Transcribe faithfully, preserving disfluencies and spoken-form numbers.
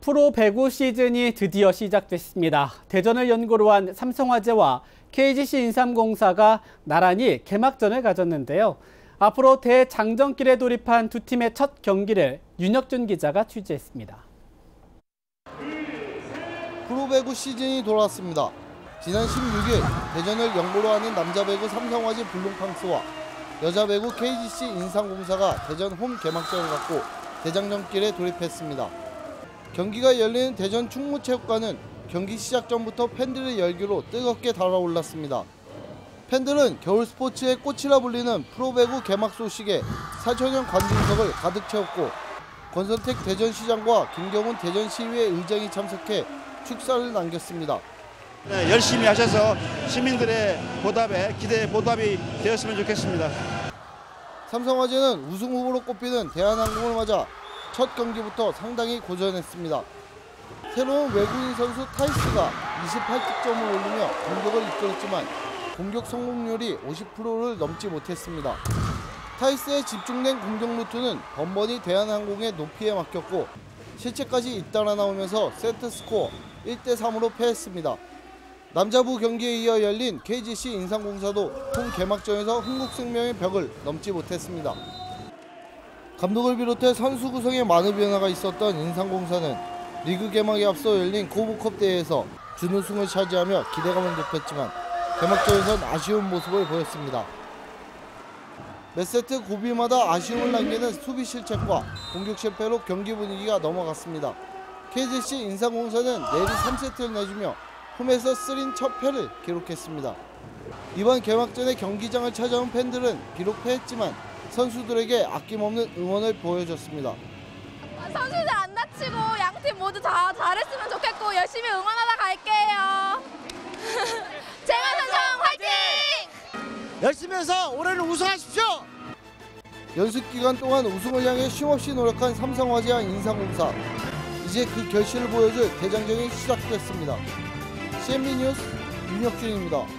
프로 배구 시즌이 드디어 시작됐습니다. 대전을 연고로 한 삼성화재와 케이지씨 인삼공사가 나란히 개막전을 가졌는데요. 앞으로 대장정길에 돌입한 두 팀의 첫 경기를 윤혁준 기자가 취재했습니다. 프로배구 시즌이 돌아왔습니다. 지난 십육 일 대전을 연고로 하는 남자 배구 삼성화재 블룸팡스와 여자 배구 케이지씨 인삼공사가 대전 홈 개막전을 갖고 대장정길에 돌입했습니다. 경기가 열리는 대전 충무체육관은 경기 시작 전부터 팬들의 열기로 뜨겁게 달아올랐습니다. 팬들은 겨울 스포츠의 꽃이라 불리는 프로배구 개막 소식에 사천여 관중석을 가득 채웠고 권선택 대전시장과 김경훈 대전시의회 의장이 참석해 축사를 남겼습니다. 네, 열심히 하셔서 시민들의 보답에 기대에 보답이 되었으면 좋겠습니다. 삼성화재는 우승 후보로 꼽히는 대한항공을 맞아 첫 경기부터 상당히 고전했습니다. 새로운 외국인 선수 타이스가 이십팔 득점을 올리며 공격을 이끌었지만 공격 성공률이 오십 퍼센트를 넘지 못했습니다. 타이스의 집중된 공격 루트는 번번이 대한항공의 높이에 막혔고 실책까지 잇따라 나오면서 세트 스코어 일 대 삼으로 패했습니다. 남자부 경기에 이어 열린 케이지씨 인삼공사도 홈 개막전에서 흥국생명의 벽을 넘지 못했습니다. 감독을 비롯해 선수 구성에 많은 변화가 있었던 인삼공사는 리그 개막에 앞서 열린 고부컵 대회에서 준우승을 차지하며 기대감을 높였지만 개막전에선 아쉬운 모습을 보였습니다. 몇 세트 고비마다 아쉬움을 남기는 수비 실책과 공격 실패로 경기 분위기가 넘어갔습니다. 케이지씨 인삼공사는 내리 삼 세트를 내주며 홈에서 쓰린 첫 패를 기록했습니다. 이번 개막전의 경기장을 찾아온 팬들은 비록 패했지만 선수들에게 아낌없는 응원을 보여줬습니다. 선수들 안 다치고 양팀 모두 다 잘했으면 좋겠고 열심히 응원하다 갈게요. 제가 삼성 화이팅! 열심히 해서 올해는 우승하십시오. 연습 기간 동안 우승을 향해 쉼없이 노력한 삼성화재와 인삼공사. 이제 그 결실을 보여줄 대장정이 시작됐습니다. 씨엔비 뉴스 윤혁준입니다.